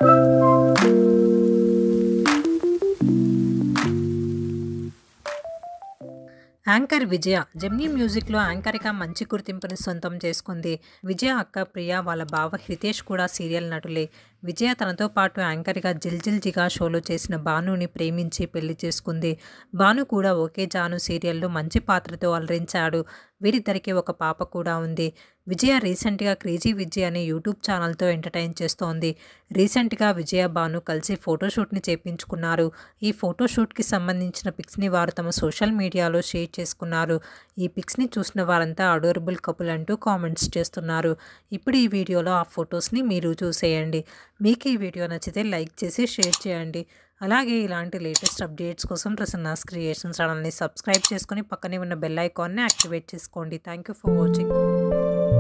Anchor విజయ Gemini మ్యూజిక్లో యాంకర్గా మంచి గుర్తింపుని సొంతం చేసుకుంది. విజయ అక్క ప్రియ వాళ్ళ బావ హితేష్ కూడా సీరియల్ నటులే. విజయ తనతో పాటు యాంకర్గా జిల్ జిల్ జిగా షోలో చేసిన భానుని ప్రేమించి పెళ్లి చేసుకుంది. భాను కూడా ఓకే జాను సీరియల్లో మంచి పాత్రతో అలరించాడు. వీరిద్దరికి ఒక పాప కూడా ఉంది. విజయ రీసెంట్గా క్రేజీ విజయ్ అనే యూట్యూబ్ ఛానల్తో ఎంటర్టైన్ చేస్తోంది. రీసెంట్గా విజయ భాను కలిసి ఫోటోషూట్ని చేపించుకున్నారు. ఈ ఫోటోషూట్కి సంబంధించిన పిక్స్ని వారు తమ సోషల్ మీడియాలో షేర్ చేసుకున్నారు. ఈ పిక్స్ని చూసిన వారంతా అడోరబుల్ కపుల్ అంటూ కామెంట్స్ చేస్తున్నారు. ఇప్పుడు ఈ వీడియోలో ఆ ఫొటోస్ని మీరు చూసేయండి. మీకు ఈ వీడియో నచ్చితే లైక్ చేసి షేర్ చేయండి. అలాగే ఇలాంటి లేటెస్ట్ అప్డేట్స్ కోసం ప్రసన్నాస్ క్రియేషన్స్ ఛానల్ని సబ్స్క్రైబ్ చేసుకొని పక్కనే ఉన్న బెల్ ఐకాన్ని యాక్టివేట్ చేసుకోండి. Thank you for watching.